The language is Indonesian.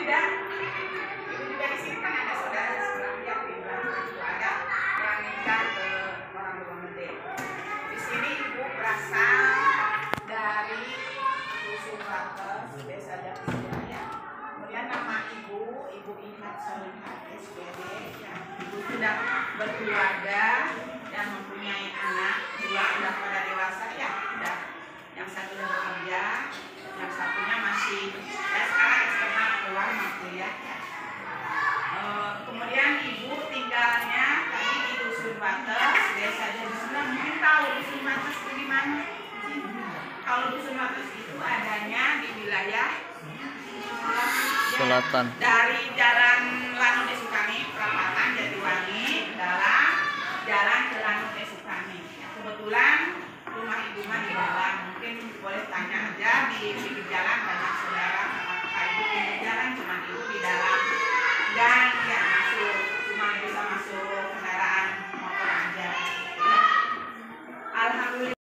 tidak? Ibu juga di sini kan ada saudara sebelah yang bilang itu ada yang nikah ke orang luar negeri. Di sini ibu berasal dari Dusun Wates, Desa Jatisjaya. Kemudian nama ibu Inhat Solihat SPD. Ya, ibu sudah berkeluarga dan mempunyai anak, dua sudah pada dewasa ya, sudah. Yang satu sudah bekerja, yang satunya masih sekarang eksternal keluar mau kuliah ya. Kemudian ibu tinggalnya tadi di Dusun Wates, Desa Jatisjaya. Mungkin tahu Dusun Wates itu di mana? Kalau Dusun Wates itu adanya di wilayah Selatan. Dari Jalan Lanu Desukami, perapatan Jatiwangi, dalam jalan ke Lanu Desukami. Kebetulan rumah ibu mah di dalam, mungkin boleh tanya aja di pinggir jalan banyak saudara, apakah ibu pinggir jalan, cuma ibu di dalam dan ya masuk, cuma bisa masuk kendaraan motor aja. Alhamdulillah.